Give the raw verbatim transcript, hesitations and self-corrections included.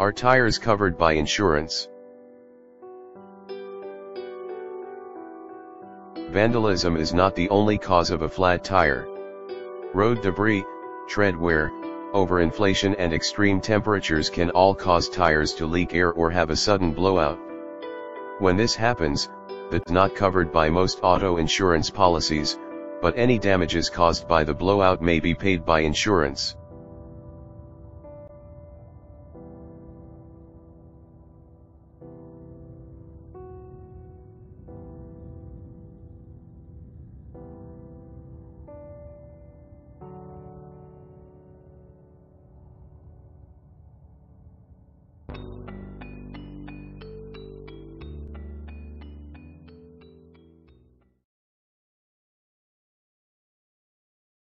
Are tires covered by insurance? Vandalism is not the only cause of a flat tire. Road debris, tread wear, overinflation and extreme temperatures can all cause tires to leak air or have a sudden blowout. When this happens, that's not covered by most auto insurance policies, but any damages caused by the blowout may be paid by insurance.